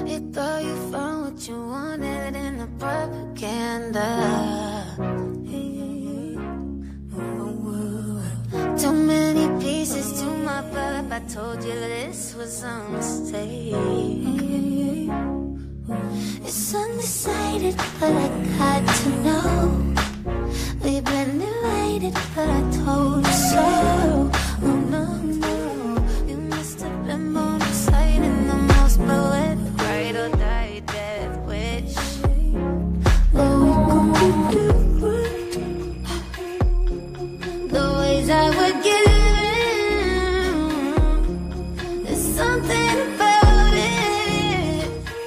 You thought you found what you wanted in the propaganda. Too many pieces to my puzzle. I told you this was a mistake. It's undecided, but I got to know. We've been divided, but I told you so. Oh no, no, you must have been born inside in the most poetic ride or die death wish. But we could be different. The ways I would give, there's something about it.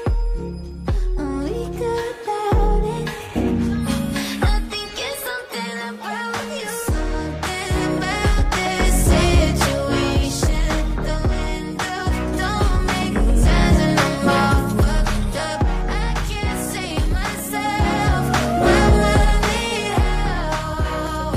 We could about it. I think it's something about you. Something about this situation. The windows don't make sense and I'm all fucked up. I can't save myself. My mind need help.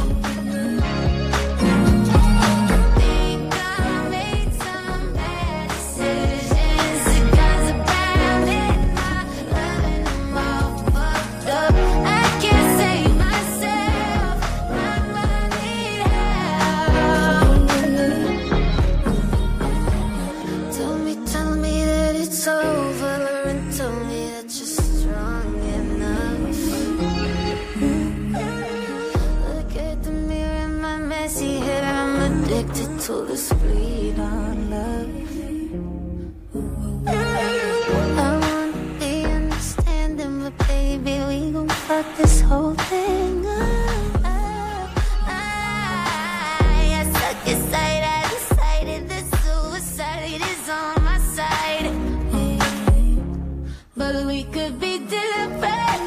Think I made some bad decisions. The guns around it, my loving, I'm all fucked up. I can't save myself. My mind need help. Tell me that it's over, and tell me that you're strong enough. Look at the mirror in my messy head. I'm addicted to the speed on love. I wanna be understanding, but baby, we gon' fuck this whole thing up. I suck aside, I decided that suicide is on my side. But we could be different.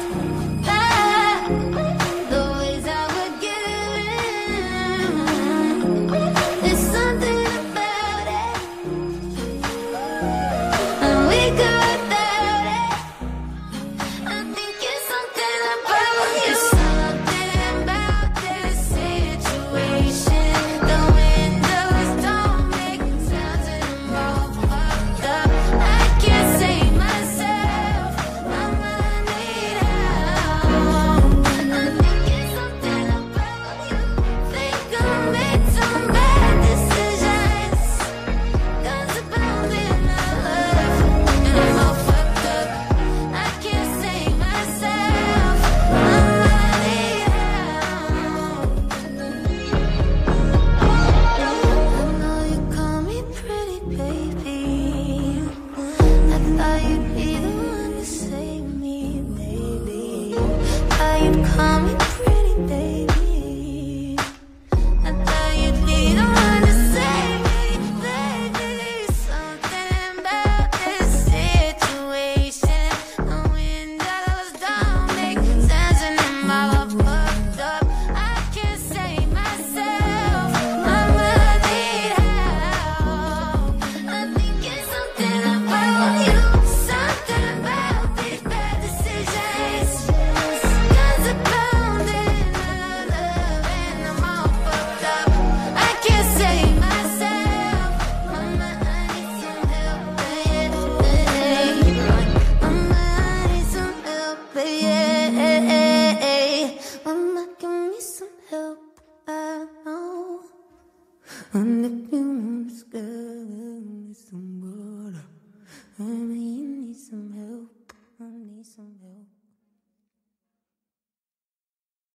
The ways I would give, there's something about it. And we could without it. I think it's something about you. Something about this situation. The windows don't make sounds and I'm all fucked up. I can't save myself. My mind need help. I think it's something about you. Think I made some bad decisions. Guns about me and my love, and I'm all fucked up. I can't save myself. My mind need help. I know you call me pretty, baby. I thought you'd be the one to save me, baby. Thought you'd call me pretty, baby. I thought you'd be the one to save me, baby. Something about this situation. The windows don't make sense and I'm all fucked up. I can't save myself. My mind need help. I think it's something about you. Something about these bad decisions. Guns abound in my love and I'm all fucked up. I can't save myself. Mama, I need some help, baby. Mama, I need some help, baby. Mama, give me some help. I know. And if you want to get some water, and you need some help, I need some help.